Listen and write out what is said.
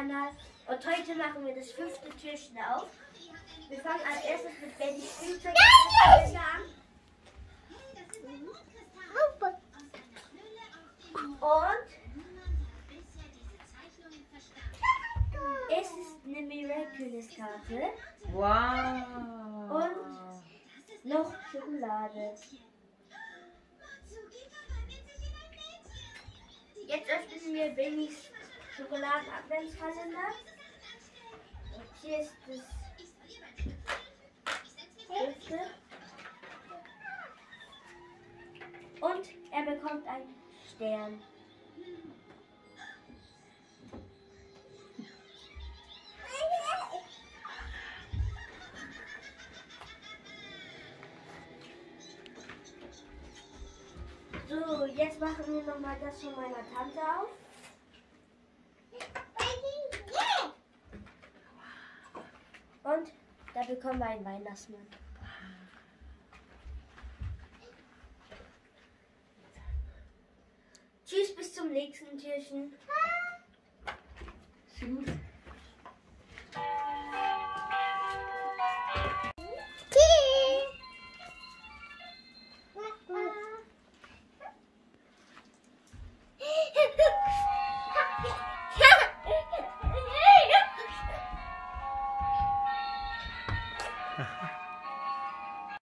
Kanal und heute machen wir das 5. Türchen auf. Wir fangen als erstes mit Bennys Spielzeug an. Und es ist eine Miraculous-Karte. Wow. Und noch Schokolade. Jetzt öffnen wir Bennys Schokoladen-Adventskalender. Hier ist das 5. Und er bekommt einen Stern. So, jetzt machen wir nochmal das von meiner Tante auf. Und da bekommen wir einen Weihnachtsmann. Tschüss, bis zum nächsten Türchen. Tschüss.